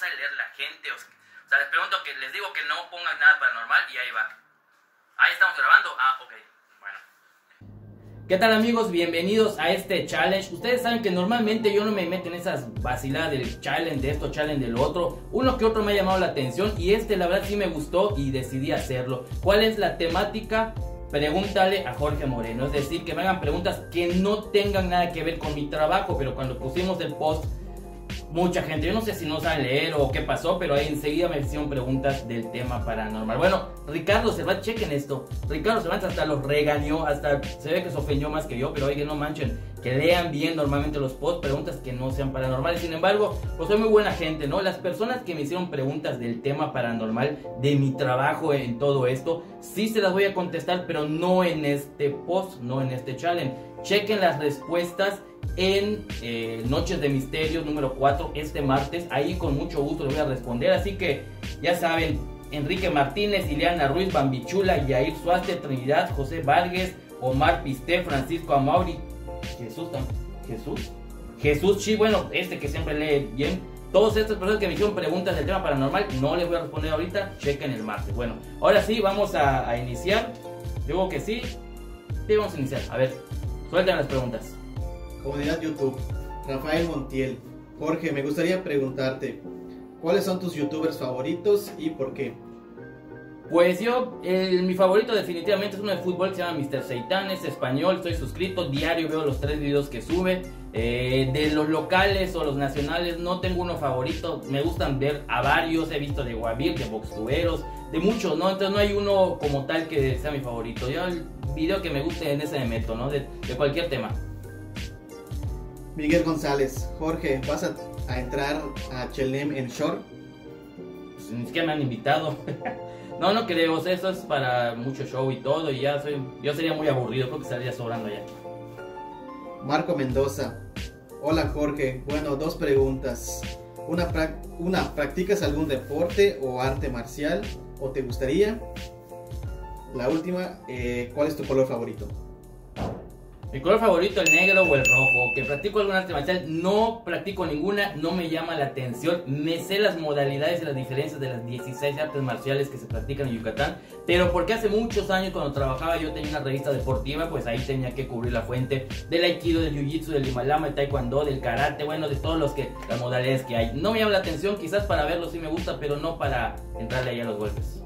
sabe leer la gente. O sea, les pregunto que les digo que no pongan nada paranormal y ahí va. Ahí estamos grabando. Ah, ok. Bueno. ¿Qué tal, amigos? Bienvenidos a este challenge. Ustedes saben que normalmente yo no me meto en esas vaciladas del challenge de esto, challenge del otro. Uno que otro me ha llamado la atención y la verdad sí me gustó y decidí hacerlo. ¿Cuál es la temática? Pregúntale a Jorge Moreno. Es decir, que me hagan preguntas que no tengan nada que ver con mi trabajo. Pero cuando pusimos el post, mucha gente, yo no sé si no saben leer o qué pasó, pero ahí enseguida me hicieron preguntas del tema paranormal. Bueno, Ricardo Cervantes, chequen esto. Ricardo Cervantes hasta los regañó, hasta se ve que se ofendió más que yo, pero oigan, no manchen, que lean bien normalmente los posts, preguntas que no sean paranormales. Sin embargo, pues soy muy buena gente, ¿no? Las personas que me hicieron preguntas del tema paranormal, de mi trabajo en todo esto, sí se las voy a contestar, pero no en este post, no en este challenge. Chequen las respuestas en Noches de Misterios número 4 este martes. Ahí con mucho gusto les voy a responder. Así que ya saben, Enrique Martínez, Ileana Ruiz, Bambichula, Yair Suaste, Trinidad, José Vargas, Omar Pisté, Francisco Amauri, Jesús Chi, bueno, que siempre lee bien. Todas estas personas que me hicieron preguntas del tema paranormal, no les voy a responder ahorita, chequen el martes. Bueno, ahora sí, vamos a iniciar. Digo que sí, vamos a iniciar. A ver, suelten las preguntas. Comunidad YouTube, Rafael Montiel. Jorge, me gustaría preguntarte, ¿cuáles son tus youtubers favoritos y por qué? Pues mi favorito definitivamente es uno de fútbol que se llama Mr. Seitan, es español, estoy suscrito, diario veo los 3 videos que sube. De los locales o los nacionales no tengo uno favorito, me gustan ver a varios, he visto de Guavir, de Boxtuberos, de muchos, ¿no? Entonces no hay uno como tal que sea mi favorito. Yo el video que me guste en ese me meto, ¿no? De cualquier tema. Miguel González, Jorge, ¿vas a entrar a Chelem en short? Pues ni siquiera me han invitado. No creo, o sea, eso es para mucho show y todo, y yo sería muy aburrido, creo que estaría sobrando ya. Marco Mendoza, hola Jorge, bueno, 2 preguntas. Una, ¿practicas algún deporte o arte marcial o te gustaría? La última, ¿cuál es tu color favorito? Mi color favorito, el negro o el rojo. Que practico algún arte marcial, no practico ninguna, no me llama la atención. Me sé las modalidades y las diferencias de las 16 artes marciales que se practican en Yucatán, pero porque hace muchos años cuando trabajaba yo tenía una revista deportiva, pues ahí tenía que cubrir la fuente del aikido, del jiu-jitsu, del himalama, del taekwondo, del karate, bueno, de todos las modalidades que hay. No me llama la atención, quizás para verlo sí me gusta, pero no para entrarle ahí a los golpes.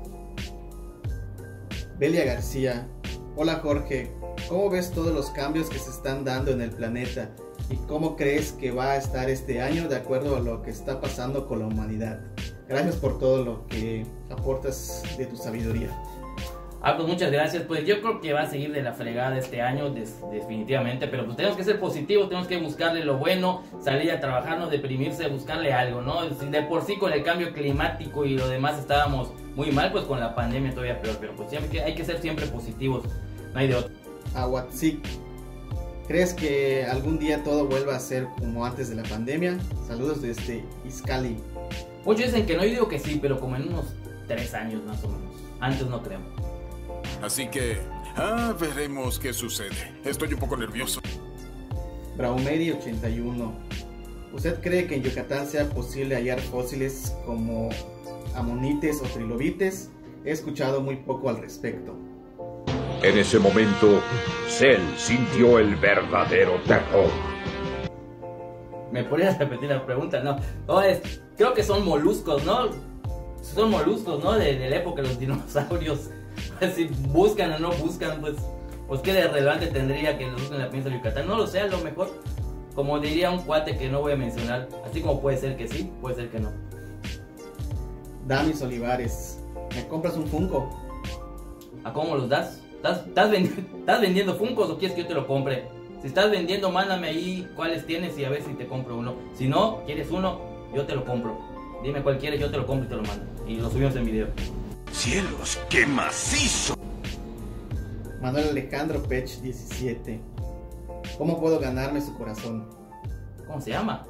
Belia García, hola Jorge, ¿cómo ves todos los cambios que se están dando en el planeta? ¿Y cómo crees que va a estar este año de acuerdo a lo que está pasando con la humanidad? Gracias por todo lo que aportas de tu sabiduría. Pues muchas gracias. Pues yo creo que va a seguir de la fregada este año, definitivamente. Pero pues tenemos que ser positivos, tenemos que buscarle lo bueno, salir a trabajar, no deprimirse, buscarle algo, ¿no? De por sí con el cambio climático y lo demás estábamos muy mal, pues con la pandemia todavía peor. Pero pues siempre hay que ser siempre positivos, no hay de otro. Ahuatzic, ¿crees que algún día todo vuelva a ser como antes de la pandemia? Saludos desde Izcali. Muchos dicen que no, yo digo que sí, pero como en unos 3 años más o menos. Antes no creo. Así que, veremos qué sucede. Estoy un poco nervioso. Braumeri 81, ¿usted cree que en Yucatán sea posible hallar fósiles como amonites o trilobites? He escuchado muy poco al respecto. En ese momento, Cell sintió el verdadero terror. ¿Me podrías repetir la pregunta? No, creo que son moluscos, ¿no? Son moluscos, ¿no? De la época de los dinosaurios. Si buscan o no buscan, pues qué de relevante tendría que los busquen en la península de Yucatán. No lo sé, a lo mejor, como diría un cuate que no voy a mencionar, así como puede ser que sí, puede ser que no. Damis Olivares, ¿me compras un Funko? ¿A cómo los das? ¿Estás vendiendo Funkos o quieres que yo te lo compre? Si estás vendiendo, mándame ahí cuáles tienes y a ver si te compro uno. Si no, quieres uno, yo te lo compro. Dime cuál quieres, yo te lo compro y te lo mando. Y lo subimos en video. ¡Cielos, qué macizo! Manuel Alejandro Pech 17, ¿cómo puedo ganarme su corazón? ¿Cómo se llama?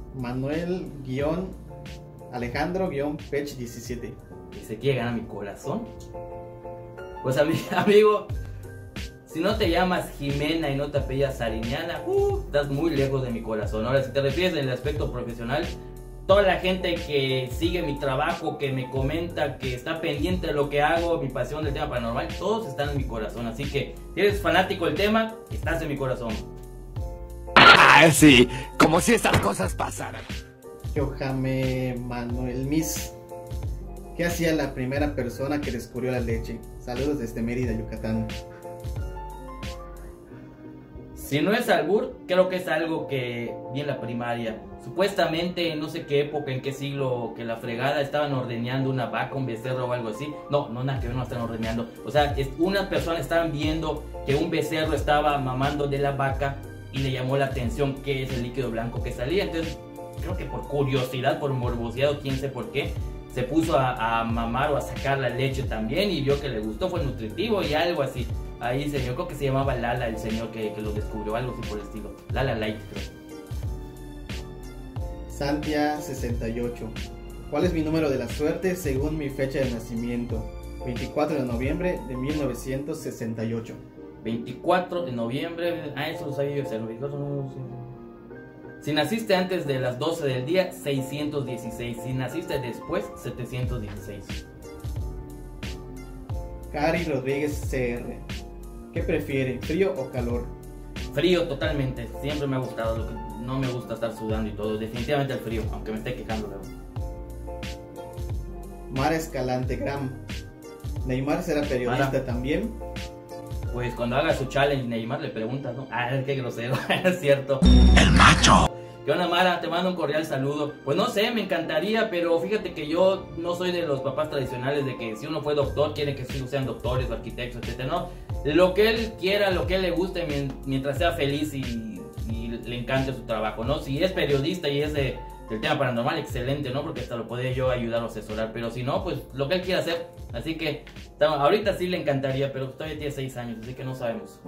Manuel-Alejandro-Pech 17. ¿Y se quiere ganar mi corazón? Pues amigo, si no te llamas Jimena y no te apellidas Sariñana, estás muy lejos de mi corazón. Ahora, si te refieres en el aspecto profesional, toda la gente que sigue mi trabajo, que me comenta, que está pendiente de lo que hago, mi pasión del tema paranormal, todos están en mi corazón. Así que si eres fanático del tema, estás en mi corazón. Ah, sí, como si estas cosas pasaran. Johanne Manuel Miss. ¿Qué hacía la primera persona que descubrió la leche? Saludos desde Mérida, Yucatán. Si no es albur, creo que es algo que vi en la primaria. Supuestamente, no sé qué época, en qué siglo, que la fregada estaban ordeñando una vaca, un becerro o algo así. No, nada que ver, no están ordeñando. O sea, unas personas estaban viendo que un becerro estaba mamando de la vaca y le llamó la atención qué es el líquido blanco que salía. Entonces, creo que por curiosidad, por morbosidad o quién sé por qué, se puso a mamar o a sacar la leche también y vio que le gustó, fue nutritivo y algo así. Ahí yo creo que se llamaba Lala el señor que lo descubrió, algo así por el estilo. Lala Light, creo. Santia 68. ¿Cuál es mi número de la suerte según mi fecha de nacimiento? 24 de noviembre de 1968. 24 de noviembre, eso lo sabía yo, el 24 no, sí. Si naciste antes de las 12 del día, 616. Si naciste después, 716. Cari Rodríguez CR. ¿Qué prefiere, frío o calor? Frío totalmente, siempre me ha gustado, no me gusta estar sudando y todo, definitivamente el frío, aunque me esté quejando luego. Mara Escalante Gram. ¿Neymar será periodista Mara también? Pues cuando haga su challenge Neymar le preguntas, ¿no? Ah, qué grosero, es cierto. ¡El macho! ¿Qué onda, Mara? Te mando un cordial saludo. Pues no sé, me encantaría, pero fíjate que yo no soy de los papás tradicionales de que si uno fue doctor, quieren que sus hijos sean doctores o arquitectos, etc. No, lo que él quiera, lo que él le guste, mientras sea feliz y le encante su trabajo, ¿no? Si es periodista y es del tema paranormal, excelente, ¿no? Porque hasta lo podría yo ayudar o asesorar, pero si no, pues lo que él quiera hacer. Así que ahorita sí le encantaría, pero todavía tiene 6 años, así que no sabemos.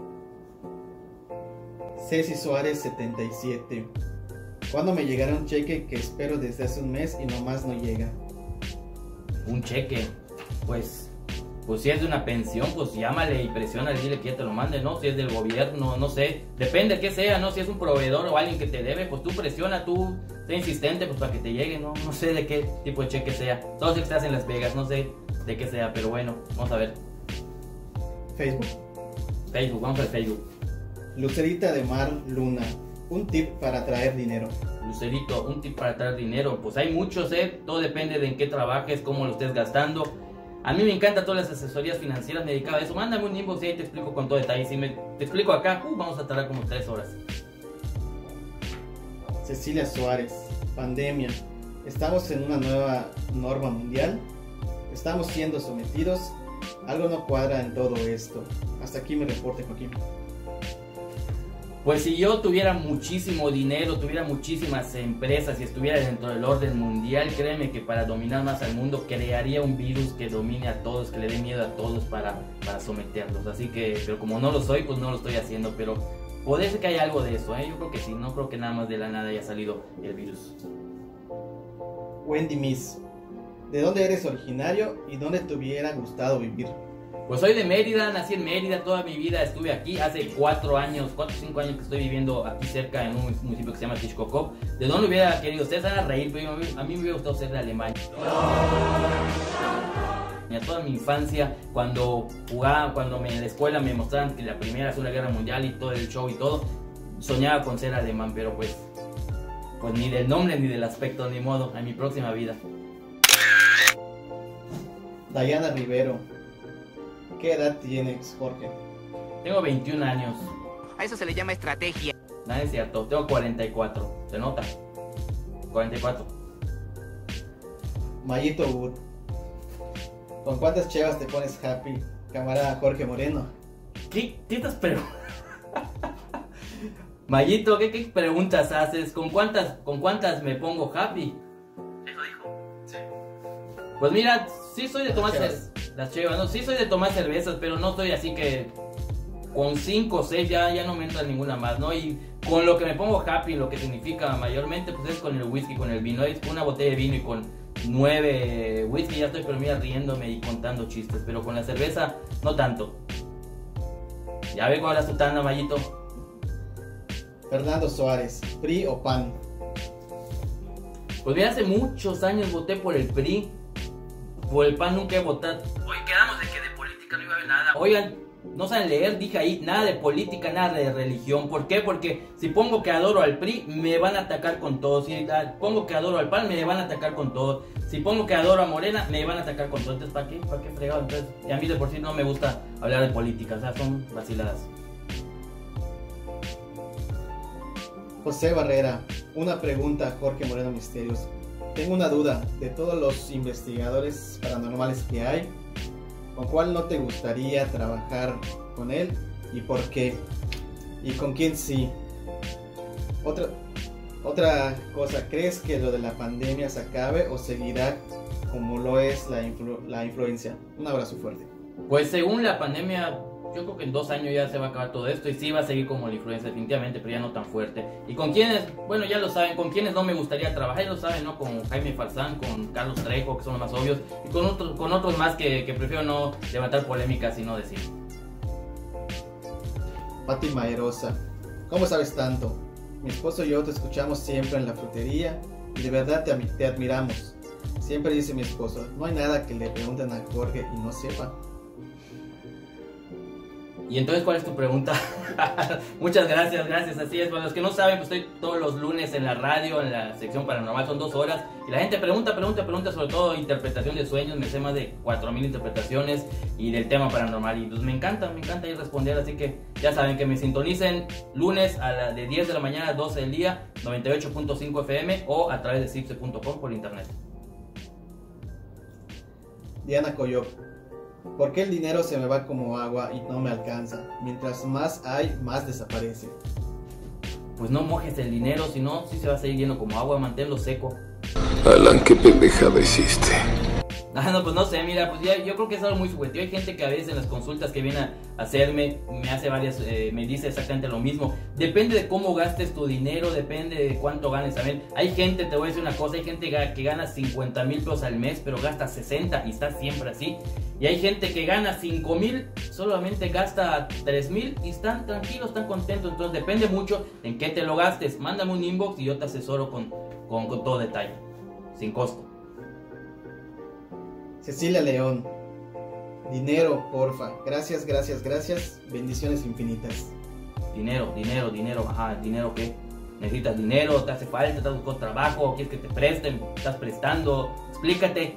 Ceci Suárez 77. ¿Cuándo me llegará un cheque que espero desde hace un mes y nomás no llega? Un cheque, pues si es de una pensión, pues llámale y presiona, dile que ya te lo mande, ¿no? Si es del gobierno, no sé, depende de qué sea, ¿no? Si es un proveedor o alguien que te debe, pues tú presiona, tú sé insistente, pues para que te llegue, ¿no? No sé de qué tipo de cheque sea. Todos estás en Las Vegas, no sé de qué sea, pero bueno, vamos a ver. Facebook, vamos al Facebook. Lucerita de Mar Luna. Un tip para traer dinero. Lucerito, un tip para traer dinero. Pues hay muchos, todo depende de en qué trabajes, cómo lo estés gastando. A mí me encantan todas las asesorías financieras, me dedicaba a eso. Mándame un inbox y ahí te explico con todo detalle. Si te explico acá, vamos a tardar como 3 horas. Cecilia Suárez. Pandemia. Estamos en una nueva norma mundial. Estamos siendo sometidos. Algo no cuadra en todo esto. Hasta aquí mi reporte, Joaquín. Pues si yo tuviera muchísimo dinero, tuviera muchísimas empresas y estuviera dentro del orden mundial, créeme que para dominar más al mundo crearía un virus que domine a todos, que le dé miedo a todos para someterlos. Así que, pero como no lo soy, pues no lo estoy haciendo, pero puede ser que haya algo de eso, Yo creo que sí, no creo que nada más de la nada haya salido el virus. Wendy Miss. ¿De dónde eres originario y dónde te hubiera gustado vivir? Pues soy de Mérida, nací en Mérida, toda mi vida estuve aquí, hace 4 o 5 años que estoy viviendo aquí cerca en un municipio que se llama Tishkokov. ¿De dónde hubiera querido? Ustedes van a reír, pero a mí me hubiera gustado ser de Alemania. Toda mi infancia, cuando en la escuela me mostraban que la primera Segunda Guerra Mundial y todo el show y todo, soñaba con ser alemán, pero pues ni del nombre ni del aspecto, ni modo, a mi próxima vida. Dayana Rivero. ¿Qué edad tienes, Jorge? Tengo 21 años. A eso se le llama estrategia. Nada, es cierto, tengo 44. ¿Se nota? 44. Mayito Wood. ¿Con cuántas chevas te pones happy, camarada Jorge Moreno? ¿Qué estás preguntando? Mayito, ¿qué preguntas haces? ¿Con cuántas me pongo happy? Eso dijo. Sí. Pues mira, sí soy de tomar las chevas, ¿no? Sí soy de tomar cervezas, pero no estoy así que con 5 o 6 ya no me entra ninguna más, ¿no? Y con lo que me pongo happy, lo que significa mayormente, pues es con el whisky, con el vino. Es con una botella de vino y con 9 whisky ya estoy, pero mira, riéndome y contando chistes. Pero con la cerveza, no tanto. Ya ve con la sutana, Mayito. Fernando Suárez. ¿PRI o PAN? Pues mira, hace muchos años voté por el PRI. Por el PAN nunca he votado. Hoy quedamos de que de política no iba a haber nada. Oigan, no saben leer, dije ahí, nada de política, nada de religión. ¿Por qué? Porque si pongo que adoro al PRI, me van a atacar con todo. Si pongo que adoro al PAN, me van a atacar con todo. Si pongo que adoro a Morena, me van a atacar con todo. Entonces, ¿para qué? ¿Para qué fregado? Entonces, y a mí de por sí no me gusta hablar de política, o sea, son vaciladas. José Barrera, una pregunta, Jorge Moreno Misterios. Tengo una duda, de todos los investigadores paranormales que hay, ¿con cuál no te gustaría trabajar con él y por qué? ¿Y con quién sí? Otra cosa, ¿crees que lo de la pandemia se acabe o seguirá como lo es la influencia? Un abrazo fuerte. Pues según la pandemia, yo creo que en 2 años ya se va a acabar todo esto y sí va a seguir como la influencia definitivamente, pero ya no tan fuerte. Y con quienes, bueno, ya lo saben, con quienes no me gustaría trabajar, ya lo saben, ¿no? Con Jaime Falzán, con Carlos Trejo, que son los más obvios, y con otros más que prefiero no levantar polémicas y no decir. Fátima Erosa, ¿cómo sabes tanto? Mi esposo y yo te escuchamos siempre en la frutería y de verdad te admiramos. Siempre dice mi esposo, no hay nada que le pregunten a Jorge y no sepa. Y entonces, ¿cuál es tu pregunta? Muchas gracias, así es. Para los que no saben, pues estoy todos los lunes en la radio, en la sección paranormal, son 2 horas. Y la gente pregunta, sobre todo interpretación de sueños. Me sé más de 4000 interpretaciones y del tema paranormal. Y pues me encanta ir responder. Así que ya saben que me sintonicen lunes de 10 de la mañana a 12 del día, 98.5 FM o a través de cipse.com por internet. Diana Coyop, ¿por qué el dinero se me va como agua y no me alcanza? Mientras más hay, más desaparece. Pues no mojes el dinero, si no, sí se va a seguir yendo como agua, manténlo seco. Alan, qué pendejada hiciste. No, pues no sé, mira, pues ya, yo creo que es algo muy subjetivo. Hay gente que a veces en las consultas que viene a hacerme, me hace varias, me dice exactamente lo mismo. Depende de cómo gastes tu dinero, depende de cuánto ganes también. Hay gente, te voy a decir una cosa, hay gente que gana 50,000 pesos al mes, pero gasta 60 y está siempre así. Y hay gente que gana 5,000, solamente gasta 3,000 y están tranquilos, están contentos. Entonces depende mucho en qué te lo gastes. Mándame un inbox y yo te asesoro con todo detalle, sin costo. Cecilia León, dinero, porfa. Gracias. Bendiciones infinitas. Dinero. Ajá, ¿dinero qué? ¿Necesitas dinero? ¿Te hace falta? ¿Estás buscando trabajo? ¿Quieres que te presten? ¿Estás prestando? Explícate.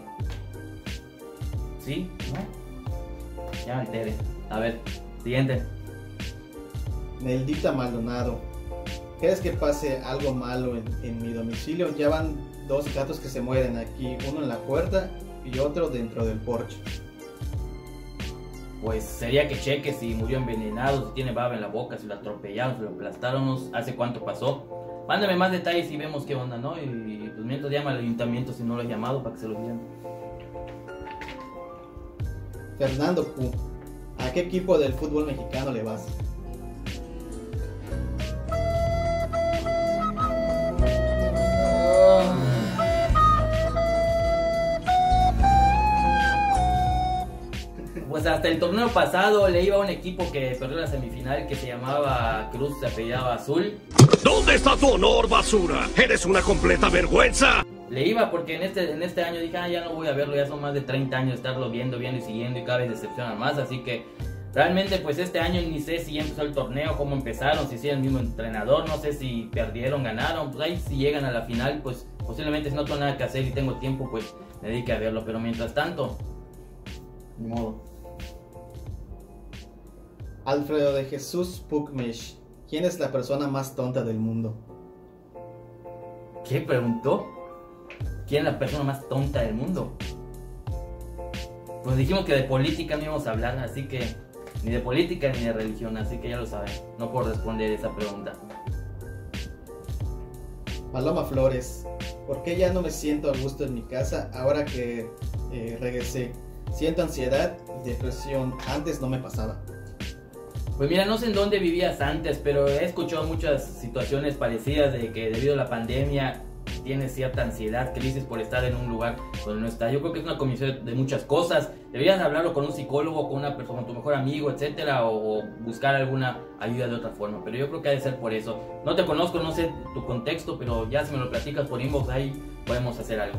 ¿Sí? ¿No? Ya me enteré. A ver, siguiente. Neldita Maldonado, ¿crees que pase algo malo en mi domicilio? Ya van 2 gatos que se mueren aquí, uno en la puerta y otro dentro del porche. Pues sería que cheque si murió envenenado, si tiene baba en la boca, si lo atropellaron, si lo aplastaron, hace cuánto pasó. Mándame más detalles y vemos qué onda, ¿no? Y pues mientras llama al ayuntamiento si no lo has llamado para que se lo digan. Fernando Q, ¿a qué equipo del fútbol mexicano le vas? Pues hasta el torneo pasado le iba a un equipo que perdió la semifinal que se llamaba Cruz, se apellidaba Azul. ¿Dónde está tu honor, basura? ¡Eres una completa vergüenza! Le iba porque en este año dije, ya no voy a verlo, ya son más de 30 años de estarlo viendo y siguiendo y cada vez decepciona más, así que realmente pues este año ni sé si ya empezó el torneo, cómo empezaron, si es el mismo entrenador, no sé si perdieron, ganaron, pues ahí si llegan a la final, pues posiblemente si no tengo nada que hacer y tengo tiempo, pues me dedique a verlo, pero mientras tanto, ni modo. Alfredo de Jesús Pukmesh, ¿quién es la persona más tonta del mundo? ¿Qué preguntó? ¿Quién es la persona más tonta del mundo? Pues dijimos que de política no íbamos a hablar, así que ni de política ni de religión, así que ya lo saben, no puedo responder esa pregunta. Paloma Flores, ¿por qué ya no me siento a gusto en mi casa ahora que regresé? Siento ansiedad y depresión, antes no me pasaba. Pues mira, no sé en dónde vivías antes, pero he escuchado muchas situaciones parecidas de que debido a la pandemia tienes cierta ansiedad, crisis por estar en un lugar donde no está. Yo creo que es una combinación de muchas cosas. Deberías hablarlo con un psicólogo, con una persona, con tu mejor amigo, etcétera, o buscar alguna ayuda de otra forma. Pero yo creo que ha de ser por eso. No te conozco, no sé tu contexto, pero ya si me lo platicas por inbox, ahí podemos hacer algo.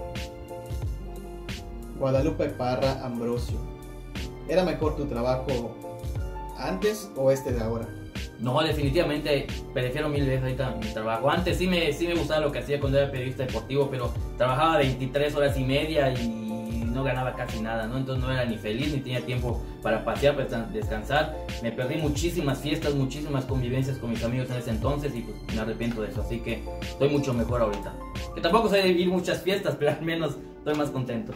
Guadalupe Parra Ambrosio. ¿Era mejor tu trabajo antes o este de ahora? No, definitivamente prefiero mil veces ahorita mi trabajo. Antes sí me gustaba lo que hacía cuando era periodista deportivo, pero trabajaba 23 horas y media y no ganaba casi nada, ¿no? Entonces no era ni feliz, ni tenía tiempo para pasear, para descansar. Me perdí muchísimas fiestas, muchísimas convivencias con mis amigos en ese entonces y pues me arrepiento de eso. Así que estoy mucho mejor ahorita. Que tampoco soy de vivir muchas fiestas, pero al menos estoy más contento.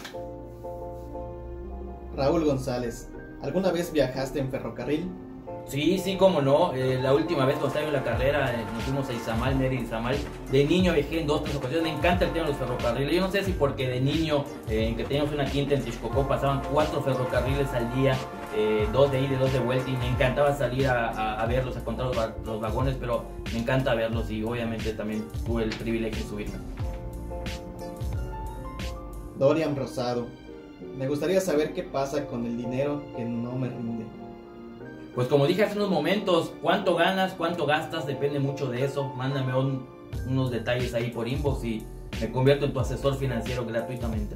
Raúl González. ¿Alguna vez viajaste en ferrocarril? Sí, cómo no. La última vez cuando estaba en la carrera nos fuimos a Izamal, Mérida, Izamal. De niño viajé en 2 o 3 ocasiones. Me encanta el tema de los ferrocarriles. Yo no sé si porque de niño, en que teníamos una quinta en Texcoco, pasaban 4 ferrocarriles al día, 2 de ida y 2 de vuelta, y me encantaba salir a verlos, a contar los vagones, pero me encanta verlos y obviamente también tuve el privilegio de subirme. Dorian Rosado. Me gustaría saber qué pasa con el dinero que no me rinde. Pues como dije hace unos momentos, cuánto ganas, cuánto gastas, depende mucho de eso. Mándame unos detalles ahí por inbox y me convierto en tu asesor financiero gratuitamente.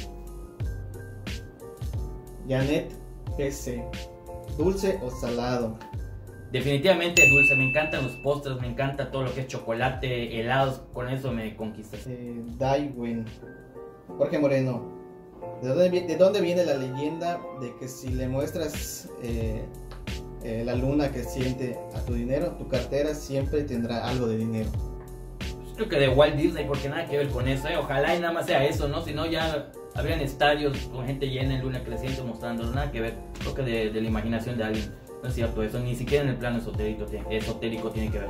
Janet PC. ¿Dulce o salado? Definitivamente dulce, me encantan los postres, me encanta todo lo que es chocolate, helados, con eso me conquistas. Daiwen. Jorge Moreno. ¿De dónde viene la leyenda de que si le muestras la luna que siente a tu dinero, tu cartera siempre tendrá algo de dinero? Pues creo que de Walt Disney, porque nada que ver con eso, ojalá y nada más sea eso, ¿no? Si no ya habrían estadios con gente llena en luna creciente mostrándolo, nada que ver. Creo que de la imaginación de alguien, no es cierto eso, ni siquiera en el plano esotérico tiene que ver.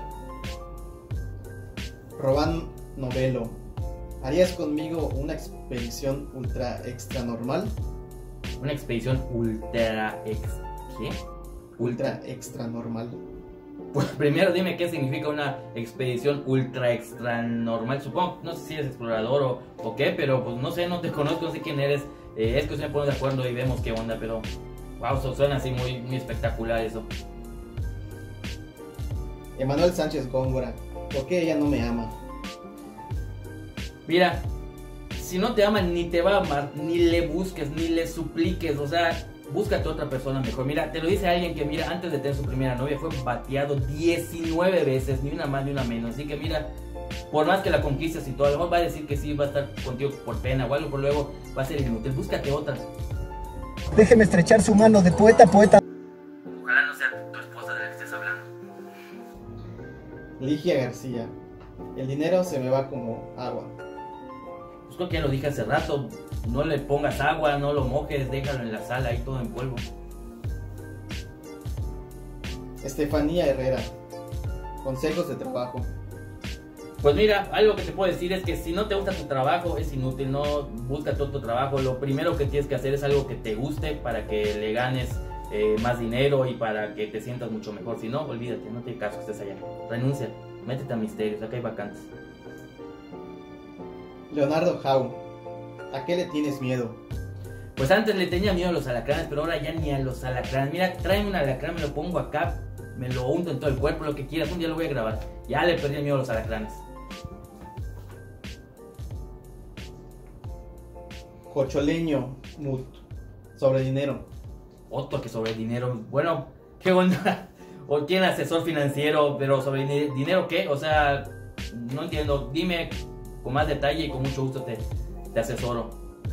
Robán Novelo. ¿Harías conmigo una expedición ultra extra normal? Una expedición ¿qué? Ultra extra normal. Pues primero dime qué significa una expedición ultra extra normal. Supongo, no sé si eres explorador o qué, pero pues no sé, no te conozco, no sé quién eres. Es que se me pone de acuerdo y vemos qué onda, pero wow, suena así muy, muy espectacular eso. Emanuel Sánchez Góngora. ¿Por qué ella no me ama? Mira, si no te ama ni te va a amar, ni le busques, ni le supliques, o sea, búscate otra persona mejor. Mira, te lo dice alguien que, mira, antes de tener su primera novia fue bateado 19 veces, ni una más ni una menos. Así que mira, por más que la conquistes y todo, a lo mejor va a decir que sí, va a estar contigo por pena o algo, pero luego va a ser inútil. Búscate otra. Déjeme estrechar su mano de poeta a poeta. Ojalá no sea tu esposa de la que estés hablando. Ligia García. El dinero se me va como agua. Pues creo que ya lo dije hace rato, no le pongas agua, no lo mojes, déjalo en la sala, ahí todo en polvo. Estefanía Herrera. Consejos de trabajo. Pues mira, algo que te puedo decir es que si no te gusta tu trabajo es inútil, no busca todo tu trabajo. Lo primero que tienes que hacer es algo que te guste para que le ganes más dinero y para que te sientas mucho mejor. Si no, olvídate, no tiene caso que estés allá. Renuncia, métete a misterios, acá hay vacantes. Leonardo Jau. ¿A qué le tienes miedo? Pues antes le tenía miedo a los alacranes, pero ahora ya ni a los alacranes. Mira, tráeme un alacrán, me lo pongo acá, me lo unto en todo el cuerpo, lo que quieras, un día lo voy a grabar. Ya le perdí el miedo a los alacranes. Cocholeño Mut. Sobre dinero. Otro que sobre dinero. Bueno, ¿qué onda? O tiene asesor financiero, pero sobre dinero, ¿qué? O sea, no entiendo. Dime con más detalle y con mucho gusto te asesoro.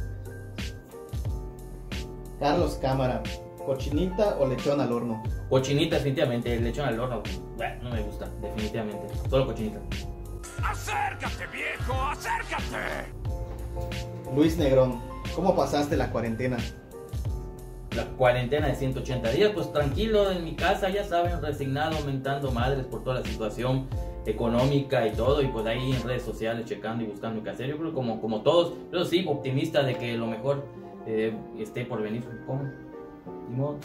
Carlos Cámara. ¿Cochinita o lechón al horno? Cochinita, definitivamente. El lechón al horno, no me gusta, definitivamente. Solo cochinita. ¡Acércate, viejo! ¡Acércate! Luis Negrón. ¿Cómo pasaste la cuarentena? La cuarentena de 180 días, pues tranquilo en mi casa, ya saben, resignado, mentando madres por toda la situación económica y todo, y pues ahí en redes sociales checando y buscando qué hacer. Yo creo como todos, pero sí, optimista de que lo mejor esté por venir. ¿Cómo? Ni modo.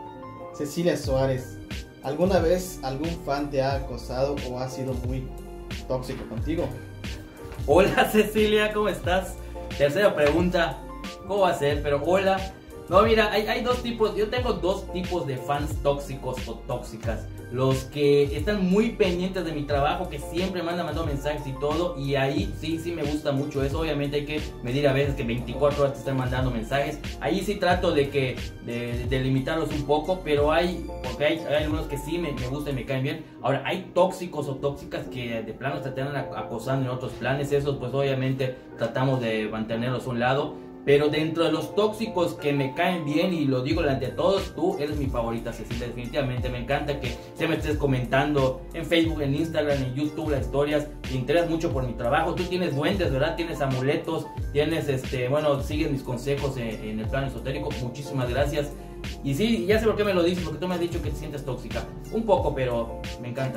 Cecilia Suárez. ¿Alguna vez algún fan te ha acosado o ha sido muy tóxico contigo. Hola Cecilia, ¿cómo estás? Tercera pregunta, ¿cómo va a ser? Pero hola. No, mira, hay dos tipos, yo tengo dos tipos de fans tóxicos o tóxicas. Los que están muy pendientes de mi trabajo, que siempre me andan mandando mensajes y todo, y ahí sí me gusta mucho eso. Obviamente hay que medir a veces que 24 horas te están mandando mensajes. Ahí sí trato de limitarlos un poco, pero porque hay algunos que sí me gustan y me caen bien. Ahora, hay tóxicos o tóxicas que de plano te están acosando en otros planes. Esos pues obviamente tratamos de mantenerlos a un lado. Pero dentro de los tóxicos que me caen bien, y lo digo delante de todos, tú eres mi favorita, Cecilia, definitivamente. Me encanta que se me estés comentando en Facebook, en Instagram, en YouTube las historias. Te interesas mucho por mi trabajo. Tú tienes duendes, ¿verdad? Tienes amuletos, tienes, sigues mis consejos en el plano esotérico. Muchísimas gracias. Y sí, ya sé por qué me lo dices, porque tú me has dicho que te sientes tóxica. Un poco, pero me encanta.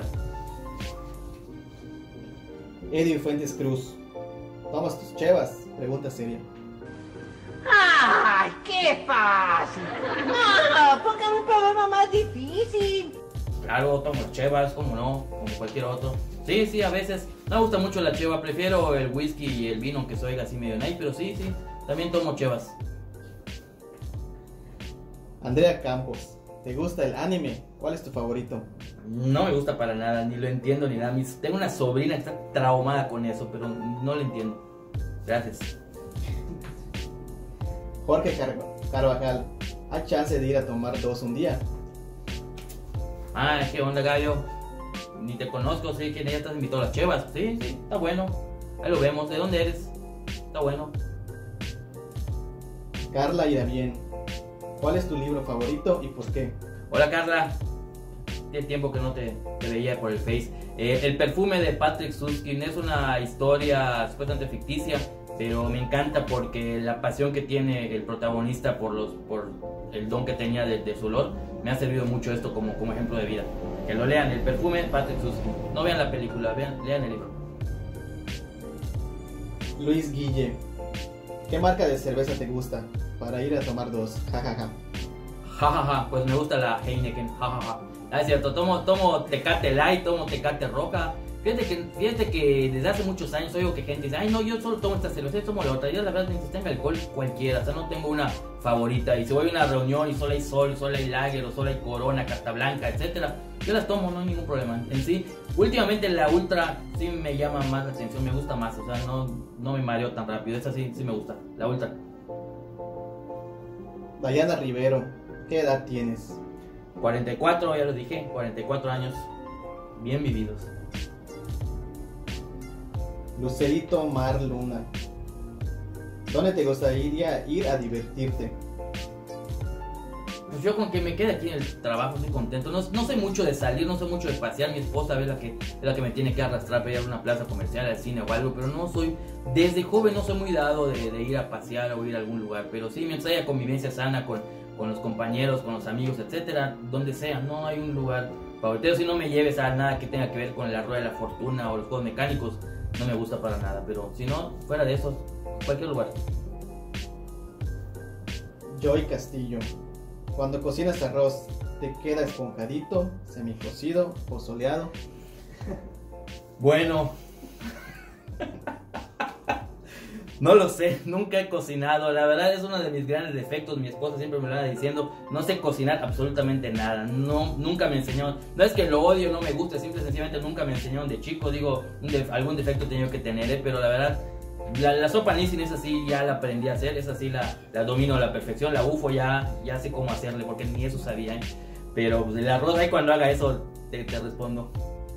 Eddie Fuentes Cruz, ¿tomas tus chevas? Pregunta seria. ¡Ay, qué fácil! ¡No, póngame un problema más difícil! Claro, tomo chevas, como no, como cualquier otro. Sí, a veces. No me gusta mucho la cheva, prefiero el whisky y el vino, aunque se oiga así medio nice, pero sí, también tomo chevas. Andrea Campos, ¿te gusta el anime? ¿Cuál es tu favorito? No me gusta para nada, ni lo entiendo ni nada. Tengo una sobrina que está traumada con eso, pero no lo entiendo. Gracias. Jorge Carvajal, ¿hay chance de ir a tomar dos un día? Ah, ¿qué onda, gallo? Ni te conozco, sé que ya estás invitado a las chevas. Sí, está bueno. Ahí lo vemos. ¿De dónde eres? Está bueno. Carla Irabien, ¿cuál es tu libro favorito y por qué? Hola, Carla. Tiene tiempo que no te veía por el Face. El perfume de Patrick Süskind es una historia supuestamente ficticia, pero me encanta porque la pasión que tiene el protagonista por el don que tenía de su olor, me ha servido mucho esto como ejemplo de vida. Que lo lean, el perfume Patrick Süskind. No vean la película, lean el libro. Luis Guille, ¿qué marca de cerveza te gusta para ir a tomar dos? Jajaja. Jajaja, pues me gusta la Heineken. Jajaja. Ah, es cierto, tomo Tecate Light, tomo Tecate Roja. Fíjate que desde hace muchos años oigo que gente dice, ay no, yo solo tomo esta cerveza, yo tomo la otra. Yo la verdad, mientras tenga alcohol, cualquiera, o sea, no tengo una favorita. Y si voy a una reunión y solo hay Sol, solo hay Lager, o solo hay Corona, Carta Blanca, etcétera, yo las tomo, no hay ningún problema. En sí, últimamente la Ultra sí me llama más la atención, me gusta más, o sea, no me mareo tan rápido. Esa sí me gusta, la Ultra. Dayana Rivero, ¿qué edad tienes? 44, ya lo dije, 44 años, bien vividos. Lucerito Mar Luna, ¿dónde te gustaría ir a divertirte? Pues yo con que me quede aquí en el trabajo estoy contento. No soy mucho de salir, no soy mucho de pasear. Mi esposa es la que me tiene que arrastrar para ir a una plaza comercial, al cine o algo. Pero desde joven no soy muy dado de ir a pasear o ir a algún lugar. Pero sí, mientras haya convivencia sana con los compañeros, con los amigos, etcétera, donde sea, no hay un lugar favorito. Si no me lleves a nada que tenga que ver con la rueda de la fortuna o los juegos mecánicos, no me gusta para nada. Pero si no, fuera de eso, cualquier lugar. Joy Castillo, cuando cocinas arroz, ¿te queda esponjadito, semicocido o soleado? Bueno, no lo sé, nunca he cocinado. La verdad es uno de mis grandes defectos. Mi esposa siempre me lo anda diciendo. No sé cocinar absolutamente nada. Nunca me enseñaron. No es que lo odio, no me guste. Simple y sencillamente nunca me enseñaron de chico. Digo, algún defecto he tenido que tener, pero la verdad, la sopa Nissin es así, ya la aprendí a hacer. Es así, la domino a la perfección. La bufo ya sé cómo hacerle, porque ni eso sabía, ¿eh? Pero pues, el arroz, ahí cuando haga eso te respondo.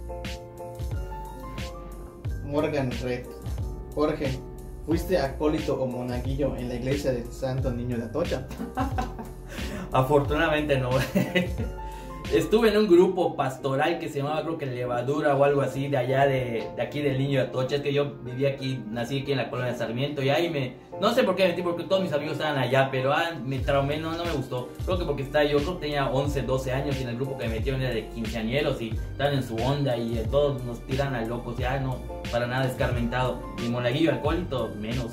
Morgan Red, Jorge, ¿fuiste acólito o monaguillo en la iglesia del Santo Niño de Atocha? Afortunadamente no. Estuve en un grupo pastoral que se llamaba, creo que Levadura o algo así, de allá de aquí del Niño de Atocha. Es que yo vivía aquí, nací aquí en la colonia de Sarmiento, y ahí no sé por qué me metí, porque todos mis amigos estaban allá, pero me traumé, no me gustó. Creo que porque yo creo que tenía 11, 12 años, y en el grupo que me metieron era de quinceañeros y estaban en su onda, y todos nos tiran a locos, y no, para nada escarmentado. Y monaguillo alcohólico, menos.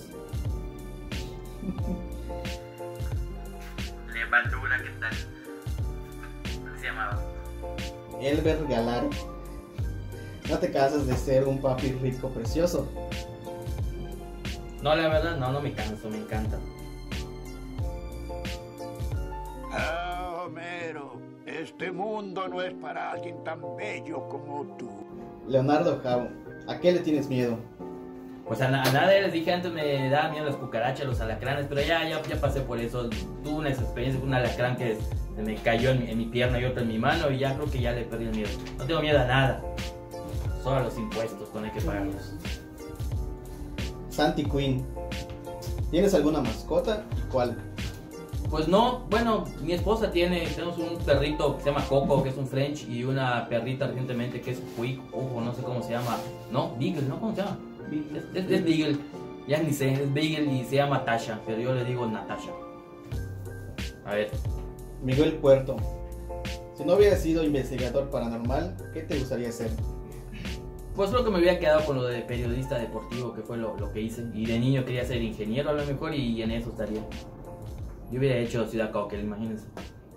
Levadura, ¿qué tal? ¿Cómo se llamaba? Elber Galar, No te cansas de ser un papi rico precioso. No, la verdad, no me canso, me encanta. Ah, Homero, este mundo no es para alguien tan bello como tú. Leonardo Jau, ¿a qué le tienes miedo? Pues a nada les dije antes, me daba miedo las cucarachas, los alacranes, pero ya pasé por eso. Tuve una experiencia con un alacrán que se me cayó en mi pierna y otro en mi mano y ya creo que ya le perdí el miedo. No tengo miedo a nada, solo a los impuestos, con hay que pagarlos. Santi Queen, ¿tienes alguna mascota y cuál? Pues no, bueno, mi esposa tenemos un perrito que se llama Coco, que es un French, y una perrita recientemente que es Quick, ojo, no sé cómo se llama, no, Beagle, ¿no? ¿Cómo se llama? Es Beagle, ya ni sé, es Beagle y se llama Tasha, pero yo le digo Natasha. A ver. Miguel Puerto, si no hubieras sido investigador paranormal, ¿qué te gustaría hacer? Pues creo que me había quedado con lo de periodista deportivo, que fue lo que hice, y de niño quería ser ingeniero a lo mejor y en eso estaría. Yo hubiera hecho Ciudad Cauquel, imagínense.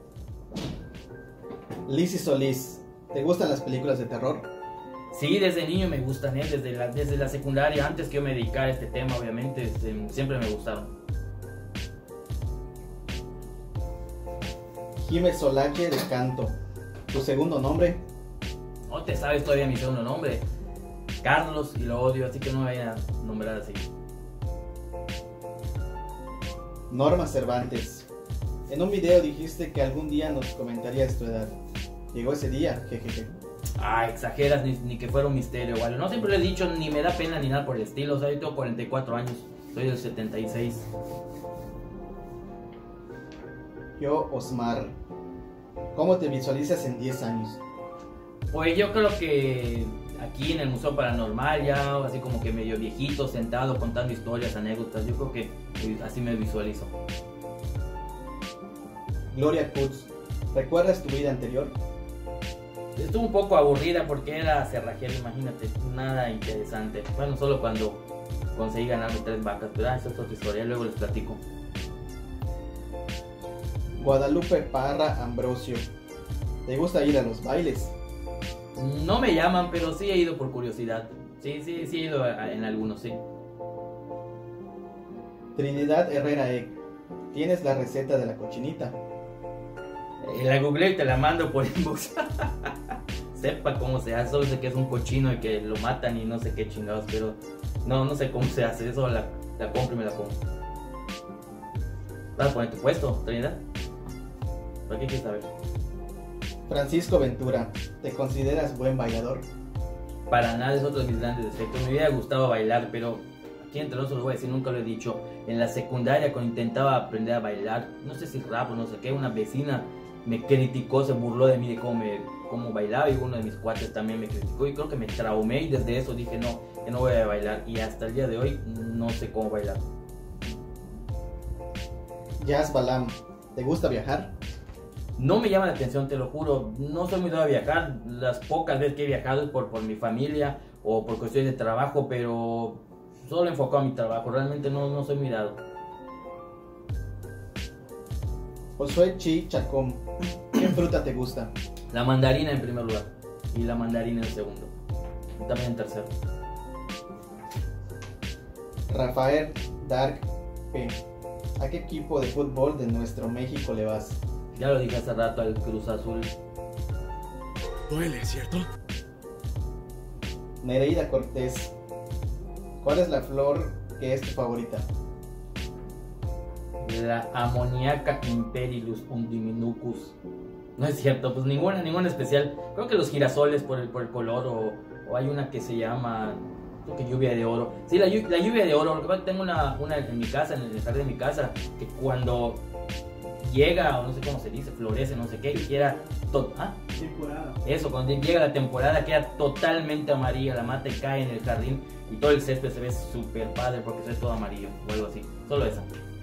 Lizzy Solís, ¿te gustan las películas de terror? Sí, desde niño me gustan, desde la secundaria, antes que yo me dedicara a este tema, obviamente, siempre me gustaron. Jiménez Solache de Canto, ¿tu segundo nombre? No te sabes todavía mi segundo nombre. Carlos, y lo odio, así que no me vayan a nombrar así. Norma Cervantes, en un video dijiste que algún día nos comentarías tu edad. Llegó ese día, jejeje. Ah, exageras, ni que fuera un misterio, igual. No siempre lo he dicho, ni me da pena ni nada por el estilo. O sea, yo tengo 44 años, soy del 76. Yo, Osmar, ¿cómo te visualizas en 10 años? Pues yo creo que aquí en el Museo Paranormal, ya así como que medio viejito, sentado, contando historias, anécdotas. Yo creo que así me visualizo. Gloria Kutz, ¿recuerdas tu vida anterior? Estuvo un poco aburrida porque era cerrajero, imagínate, nada interesante. Bueno, solo cuando conseguí ganarme 3 vacas, pero esa es otra historia, luego les platico. Guadalupe Parra Ambrosio, ¿te gusta ir a los bailes? No me llaman, pero sí he ido por curiosidad. Sí he ido en algunos, sí. Trinidad Herrera Egg, ¿tienes la receta de la cochinita? La googleo y te la mando por inbox. Sepa cómo se hace, solo sé que es un cochino y que lo matan y no sé qué chingados, pero no sé cómo se hace, eso la compro y me la como. ¿Vas a poner tu puesto, Trinidad? ¿Para qué quieres saber? Francisco Ventura, ¿te consideras buen bailador? Para nada, es otro de mis grandes defectos. Me hubiera gustado bailar, pero aquí entre nosotros lo voy a decir, nunca lo he dicho. En la secundaria, cuando intentaba aprender a bailar, no sé si rap o no sé qué, una vecina me criticó, se burló de mí de cómo bailaba, y uno de mis cuates también me criticó y creo que me traumé, y desde eso dije no, que no voy a bailar, y hasta el día de hoy no sé cómo bailar. Jazz Balam, ¿te gusta viajar? No me llama la atención, te lo juro, no soy muy dado a viajar. Las pocas veces que he viajado es por mi familia o por cuestiones de trabajo, pero solo enfocado a mi trabajo, realmente no soy muy dado. Josué Chi Chacón, ¿qué fruta te gusta? La mandarina en primer lugar y la mandarina en segundo, y también en tercero. Rafael Dark P, ¿a qué equipo de fútbol de nuestro México le vas? Ya lo dije hace rato, al Cruz Azul. Duele, ¿cierto? Nereida Cortés, ¿cuál es la flor que es tu favorita? La Ammoniaca Imperilis undiminucus. No es cierto, pues ninguna especial. Creo que los girasoles por el color, o hay una que se llama, creo que lluvia de oro. Sí, la lluvia de oro. Lo que pasa es que tengo una en mi casa, en el jardín de mi casa, que cuando llega, o no sé cómo se dice, florece, no sé qué, y era temporada. Eso, cuando llega la temporada queda totalmente amarilla la mata y cae en el jardín y todo el césped se ve súper padre porque se ve todo amarillo o algo así. Solo esa.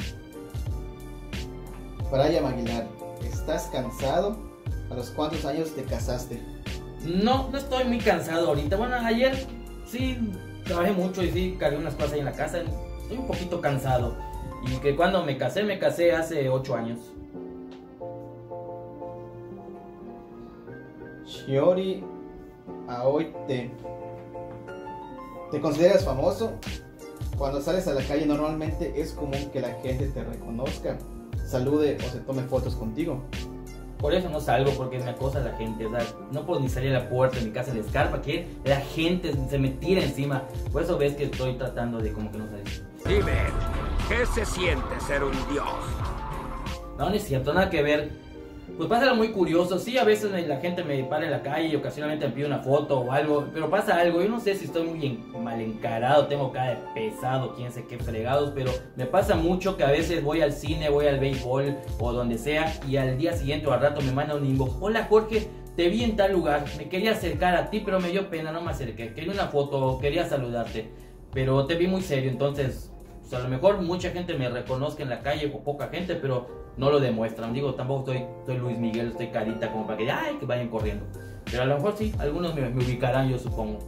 Brian Aguilar, ¿estás cansado? ¿A los cuántos años te casaste? No estoy muy cansado ahorita. Bueno, ayer sí trabajé mucho y sí cargué unas cosas ahí en la casa. Estoy un poquito cansado. Y que cuando me casé hace 8 años. Shiori a hoy te consideras famoso. Cuando sales a la calle normalmente es común que la gente te reconozca, salude o se tome fotos contigo. Por eso no salgo, porque me acosa la gente, o sea, no puedo ni salir a la puerta de mi casa en la escarpa, que la gente se me tira encima. Por eso ves que estoy tratando de como que no salir. Dime, ¿qué se siente ser un dios? No, no es cierto, nada que ver. Pues pasa algo muy curioso, sí, a veces la gente me para en la calle y ocasionalmente me pide una foto o algo, pero pasa algo, yo no sé si estoy muy mal encarado, tengo cara de pesado, quién sé qué fregados, pero me pasa mucho que a veces voy al cine, voy al béisbol o donde sea y al día siguiente o al rato me mandan un inbox: hola Jorge, te vi en tal lugar, me quería acercar a ti pero me dio pena, no me acerqué, quería una foto, quería saludarte, pero te vi muy serio, entonces pues a lo mejor mucha gente me reconozca en la calle o poca gente, pero no lo demuestran. Digo, tampoco soy Luis Miguel, estoy carita como para que vayan corriendo. Pero a lo mejor sí, algunos me ubicarán, yo supongo.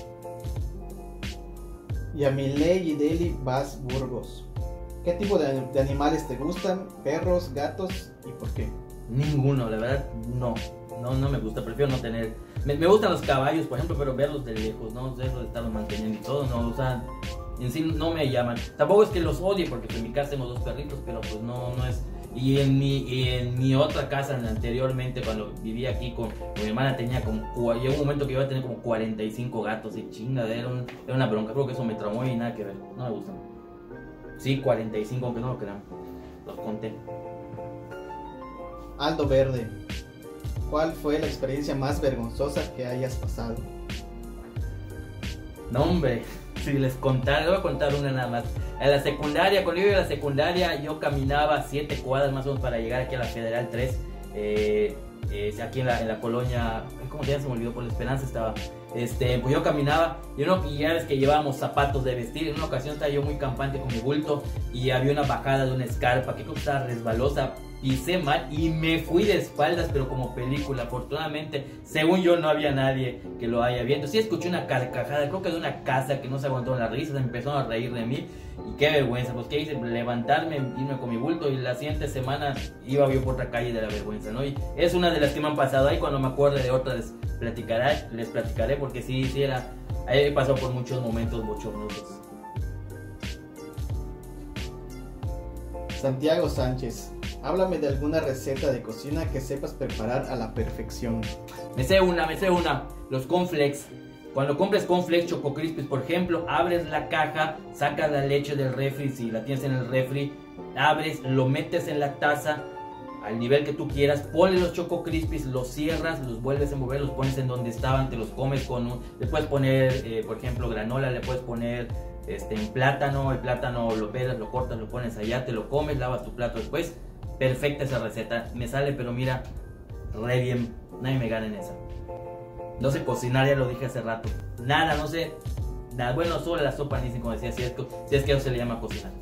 Y a Miley y Deli Vaz Burgos, ¿qué tipo de animales te gustan? ¿Perros, gatos y por qué? Ninguno, la verdad, no me gusta, prefiero no tener. Me gustan los caballos, por ejemplo, pero verlos de lejos, ¿no? Eso de estarlos manteniendo y todo, no, o sea, en sí no me llaman. Tampoco es que los odie, porque en mi casa tengo 2 perritos, pero pues no es. Y en mi otra casa anteriormente, cuando vivía aquí con mi hermana, tenía como, llegó un momento que iba a tener como 45 gatos y chinga, era una bronca. Creo que eso me traumó y nada que ver, no me gustan. Sí, 45, aunque no lo crean, los conté. Aldo Verde, ¿cuál fue la experiencia más vergonzosa que hayas pasado? No, hombre, si les contara, les voy a contar una nada más. En la secundaria, cuando yo iba a la secundaria, yo caminaba 7 cuadras más o menos para llegar aquí a la Federal 3. Aquí en la colonia, ¿cómo se me olvidó? Por la Esperanza estaba. Pues yo caminaba y ya ves que llevábamos zapatos de vestir. En una ocasión estaba yo muy campante con mi bulto y había una bajada de una escarpa que creo que estaba resbalosa. Pisé mal y me fui de espaldas, pero como película. Afortunadamente, según yo, no había nadie que lo haya visto. Sí escuché una carcajada, creo que de una casa que no se aguantó la risa, se empezaron a reír de mí. Y qué vergüenza, pues qué hice, levantarme, irme con mi bulto y la siguiente semana iba yo por otra calle de la vergüenza, ¿no? Y es una de las que me han pasado. Ahí cuando me acuerde de otras les platicaré, porque sí era, ahí he pasado por muchos momentos bochornosos. Santiago Sánchez, háblame de alguna receta de cocina que sepas preparar a la perfección. Me sé una, los cornflakes. Cuando compres cornflakes Choco Crispies, por ejemplo, abres la caja, sacas la leche del refri, si la tienes en el refri, abres, lo metes en la taza al nivel que tú quieras, ponle los Choco Crispies, los cierras, los vuelves a envolver, los pones en donde estaban, te los comes le puedes poner, por ejemplo, granola, le puedes poner en plátano, el plátano lo pelas, lo cortas, lo pones allá, te lo comes, lavas tu plato después. Perfecta esa receta, me sale, pero mira, re bien, nadie me gana en esa. No sé cocinar, ya lo dije hace rato. Nada, no sé. Nada, bueno, solo la sopa Nissin, como decía, si es que eso se le llama cocinar.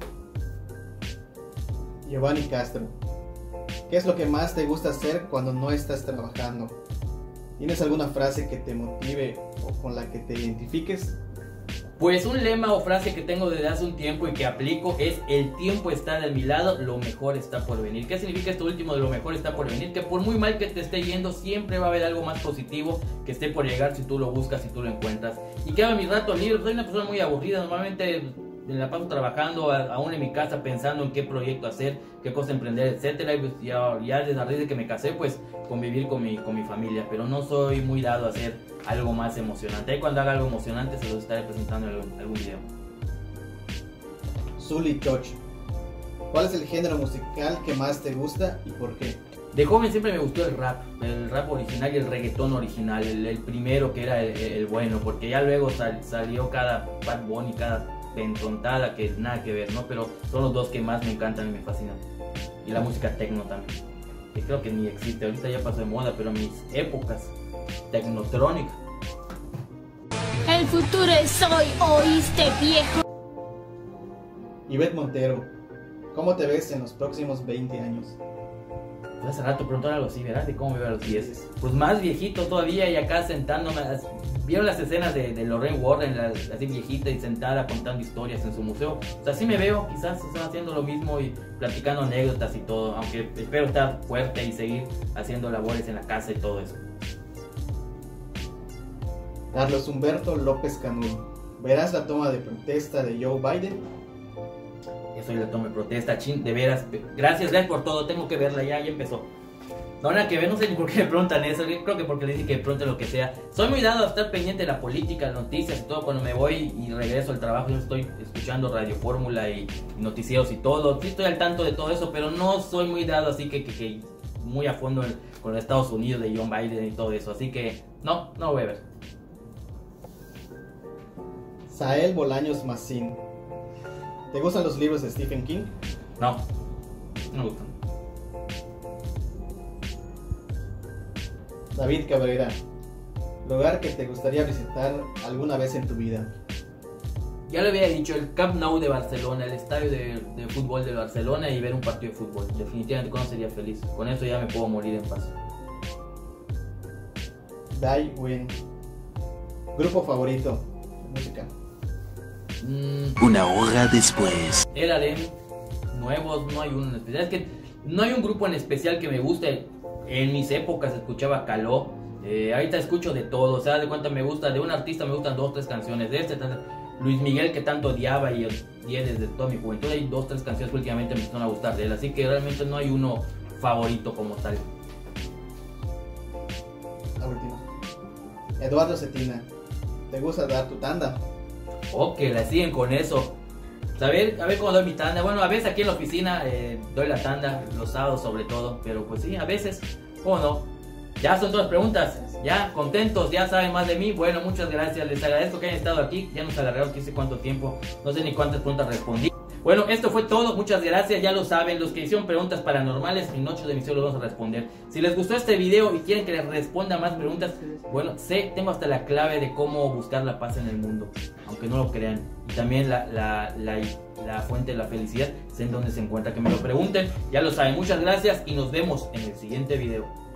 Giovanni Castro, ¿qué es lo que más te gusta hacer cuando no estás trabajando? ¿Tienes alguna frase que te motive o con la que te identifiques? Pues un lema o frase que tengo desde hace un tiempo y que aplico es: el tiempo está de mi lado, lo mejor está por venir. ¿Qué significa esto último de lo mejor está por venir? Que por muy mal que te esté yendo, siempre va a haber algo más positivo que esté por llegar si tú lo buscas, si tú lo encuentras. Y que haga mi rato libre, soy una persona muy aburrida, normalmente me la paso trabajando aún en mi casa pensando en qué proyecto hacer, qué cosa emprender, etcétera. Y pues ya desde la raíz de que me casé, pues convivir con mi familia, pero no soy muy dado a hacer algo más emocionante. Ahí cuando haga algo emocionante se los estaré presentando en algún video. Zully Choch, ¿cuál es el género musical que más te gusta y por qué? De joven siempre me gustó el rap original y el reggaetón original, el primero que era el bueno, porque ya luego salió cada Bad Bunny, cada pentontada que nada que ver, ¿no? Pero son los dos que más me encantan y me fascinan. Y la música techno también, que creo que ni existe, ahorita ya pasó de moda, pero mis épocas, Technotronic. El futuro es hoy, ¿oíste, viejo? Ivette Montero, ¿cómo te ves en los próximos 20 años? Pues hace rato preguntaron algo así, ¿verdad? De cómo me veo a los 10. Pues más viejito todavía y acá sentándome. ¿Vieron las escenas de Lorraine Warren, así viejita y sentada contando historias en su museo? O sea, así me veo, quizás están haciendo lo mismo y platicando anécdotas y todo, aunque espero estar fuerte y seguir haciendo labores en la casa y todo eso. Carlos Humberto López Canul. ¿Verás la toma de protesta de Joe Biden? Eso es la toma de protesta, chin, de veras. Gracias por todo, tengo que verla, ya empezó. No, nada que ver, no sé ni por qué me preguntan eso. Creo que porque les dije que pregunten lo que sea. Soy muy dado a estar pendiente de la política, las noticias y todo. Cuando me voy y regreso al trabajo, yo estoy escuchando Radio Fórmula y noticieros y todo. Sí estoy al tanto de todo eso, pero no soy muy dado así que muy a fondo con los Estados Unidos de John Biden y todo eso. Así que no voy a ver. Sael Bolaños Macín. ¿Te gustan los libros de Stephen King? No me gustan. David Cabrera. Lugar que te gustaría visitar alguna vez en tu vida. Ya le había dicho, el Camp Nou de Barcelona, el estadio de fútbol de Barcelona y ver un partido de fútbol. Definitivamente con eso sería feliz. Con eso ya me puedo morir en paz. Dai Win. Grupo favorito de música. Una hora después. El Alem, nuevos, no hay uno en especial. Es que no hay un grupo en especial que me guste. En mis épocas escuchaba Caló. Ahorita escucho de todo. O sea, de cuenta me gusta. De un artista me gustan 2 o 3 canciones. De Luis Miguel, que tanto odiaba y odié desde toda mi juventud. Hay 2 o 3 canciones que últimamente me están a gustar de él. Así que realmente no hay uno favorito como tal. La última. Eduardo Cetina. ¿Te gusta dar tu tanda? Ok, la siguen con eso. A ver cómo doy mi tanda. Bueno, a veces aquí en la oficina doy la tanda, los sábados sobre todo. Pero pues sí, a veces, ¿cómo no? Ya son todas las preguntas. Ya, contentos, ya saben más de mí. Bueno, muchas gracias, les agradezco que hayan estado aquí. Ya nos alargaron, no sé cuánto tiempo, no sé ni cuántas preguntas respondí. Bueno, esto fue todo, muchas gracias, ya lo saben, los que hicieron preguntas paranormales, en Noches de Misterio los vamos a responder. Si les gustó este video y quieren que les responda más preguntas, bueno, tengo hasta la clave de cómo buscar la paz en el mundo, aunque no lo crean. Y también la fuente de la felicidad, sé en dónde se encuentra, que me lo pregunten, ya lo saben, muchas gracias y nos vemos en el siguiente video.